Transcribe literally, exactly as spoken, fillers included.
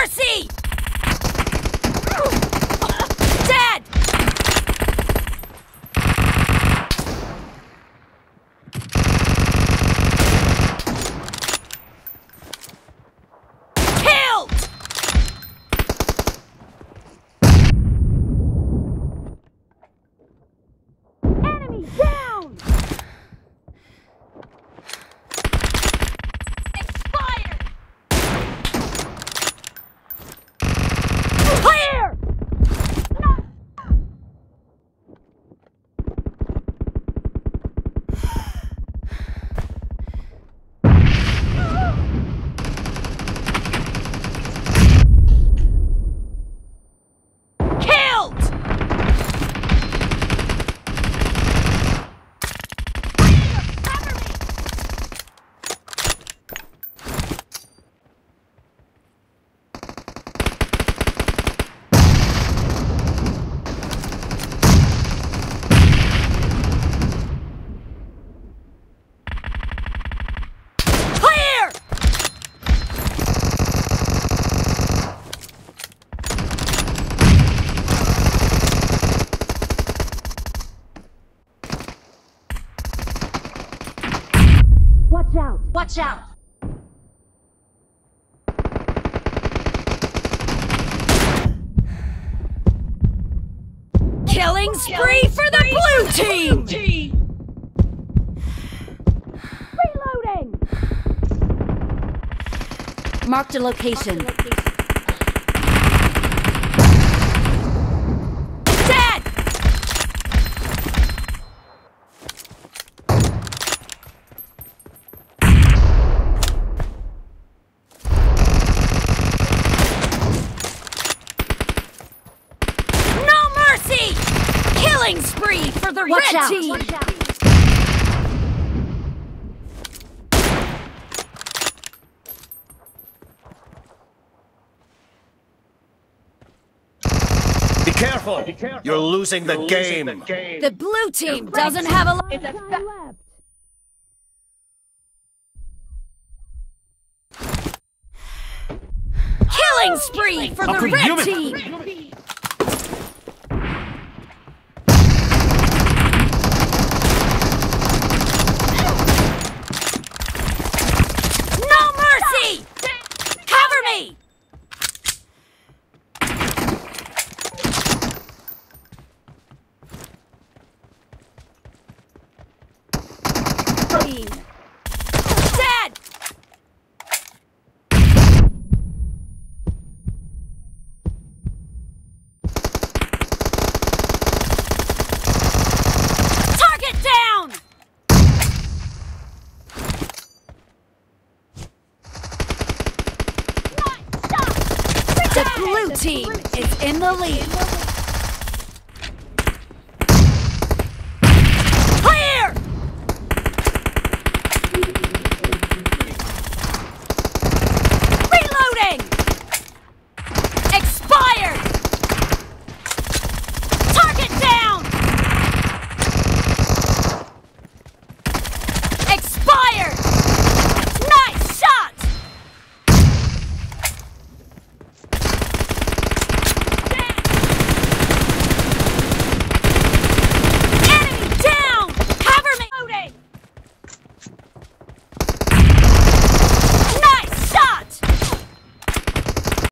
mercy! Dead! Killed! Enemy down! Expired! Clear! Killed! Cover me! Clear! Watch out! Watch out! Killing spree for the blue team! Reloading! Marked a location. Dead! No mercy! Killing spree for the Watch red out. team! Watch out. Be careful! You're losing the game. The blue team doesn't have a lot of time left. Killing spree for the Up for red human. team! No mercy! Cover me! Team. Dead! Target down! The blue team is in the lead.